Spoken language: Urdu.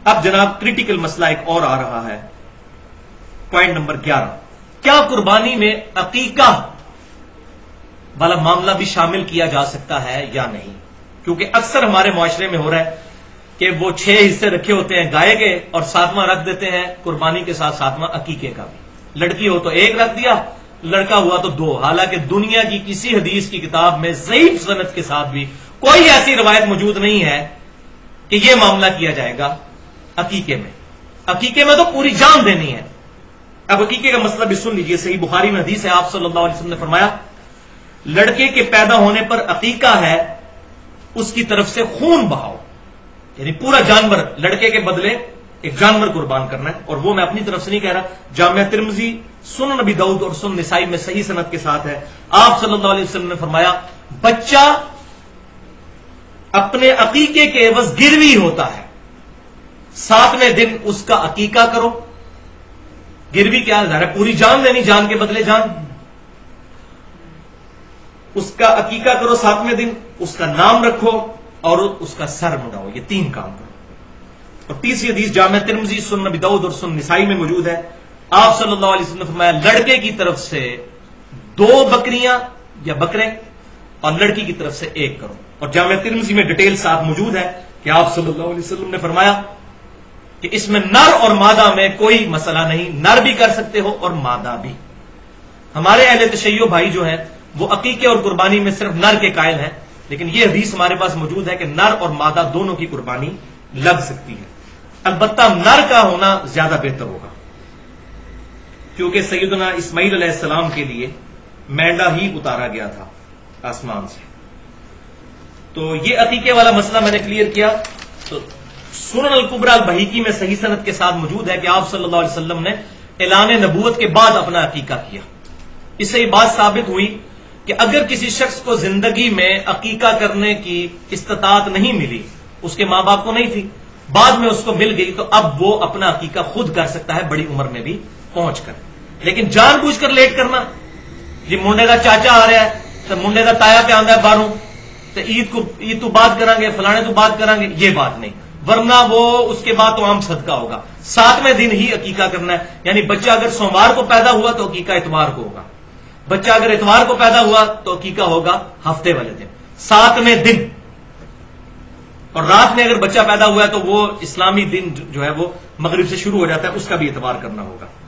اب جناب کریٹیکل مسئلہ ایک اور آ رہا ہے، پوائنٹ نمبر 11، کیا قربانی میں عقیقہ والا معاملہ بھی شامل کیا جا سکتا ہے یا نہیں؟ کیونکہ اکثر ہمارے معاشرے میں ہو رہا ہے کہ وہ 6 حصے رکھے ہوتے ہیں گائے کے اور 7واں رکھ دیتے ہیں قربانی کے ساتھ 7واں عقیقے کا بھی، لڑکی ہو تو 1 رکھ دیا، لڑکا ہوا تو 2، حالانکہ دنیا کی کسی حدیث کی کتاب میں ضعیف سند کے ساتھ بھی کوئی ایسی روایت موجود نہیں ہے کہ یہ معاملہ کیا جائے گا عقیقے میں۔ عقیقے میں تو پوری جان دینی ہے۔ اب عقیقے کا مسئلہ بھی سن لیجئے، صحیح بخاری میں حدیث ہے، آپ صلی اللہ علیہ وسلم نے فرمایا لڑکے کے پیدا ہونے پر عقیقہ ہے اس کی طرف سے خون بہاؤ، یعنی پورا جانور لڑکے کے بدلے ایک جانور قربان کرنا ہے، اور وہ میں اپنی طرف سے نہیں کہہ رہا، جامعہ ترمذی، سنن ابی داؤد اور سنن نسائی میں صحیح سند کے ساتھ ہے، آپ صلی اللہ علیہ وسلم نے فرمایا بچہ اپنے عقیقے کے عوض گروی ہوتا ہے، 7ویں دن اس کا عقیقہ کرو۔ گروی کیا ہے؟ پوری جان دینی، جان کے بدلے جان، اس کا عقیقہ کرو 7ویں دن، اس کا نام رکھو اور اس کا سر مڈاؤ، یہ 3 کام کرو۔ اور تیسری حدیث جامعہ ترمذی، سنن ابی داؤد اور سنن نسائی میں موجود ہے، آپ صلی اللہ علیہ وسلم نے فرمایا لڑکے کی طرف سے 2 بکریاں یا بکرے اور لڑکی کی طرف سے 1 کرو۔ اور جامعہ ترمذی میں ڈیٹیل ساتھ موجود ہے کہ آپ صلی اللہ علیہ وسلم نے فرمایا کہ اس میں نر اور مادہ میں کوئی مسئلہ نہیں، نر بھی کر سکتے ہو اور مادہ بھی۔ ہمارے اہل تشیع بھائی جو ہیں وہ عقیقے اور قربانی میں صرف نر کے قائل ہیں، لیکن یہ حدیث ہمارے پاس موجود ہے کہ نر اور مادہ دونوں کی قربانی لگ سکتی ہے، البتہ نر کا ہونا زیادہ بہتر ہوگا، کیونکہ سیدنا اسماعیل علیہ السلام کے لیے مینڈا ہی اتارا گیا تھا آسمان سے۔ تو یہ عقیقے والا مسئلہ میں نے کلیئر کیا۔ تو سنن الکبریٰ البہیقی میں صحیح سند کے ساتھ موجود ہے کہ آپ صلی اللہ علیہ وسلم نے اعلان نبوت کے بعد اپنا عقیقہ کیا۔ اس سے یہ بات ثابت ہوئی کہ اگر کسی شخص کو زندگی میں عقیقہ کرنے کی استطاعت نہیں ملی، اس کے ماں باپ کو نہیں تھی، بعد میں اس کو مل گئی، تو اب وہ اپنا عقیقہ خود کر سکتا ہے بڑی عمر میں بھی پہنچ کر۔ لیکن جان بوجھ کر لیٹ کرنا، جی منڈے کا چاچا آ رہا ہے تو منڈے کا تایا پہ آندا ہے باہروں، تو عید تو بات کریں گے، فلانے تو بات کریں گے، یہ بات نہیں، ورنہ وہ اس کے بعد تو عام صدقہ ہوگا۔ 7ویں دن ہی عقیقہ کرنا ہے، یعنی بچہ اگر سوموار کو پیدا ہوا تو عقیقہ اتوار کو ہوگا، بچہ اگر اتوار کو پیدا ہوا تو عقیقہ ہوگا ہفتے والے دن، 7ویں دن۔ اور رات میں اگر بچہ پیدا ہوا ہے تو وہ اسلامی دن جو ہے وہ مغرب سے شروع ہو جاتا ہے، اس کا بھی اعتبار کرنا ہوگا۔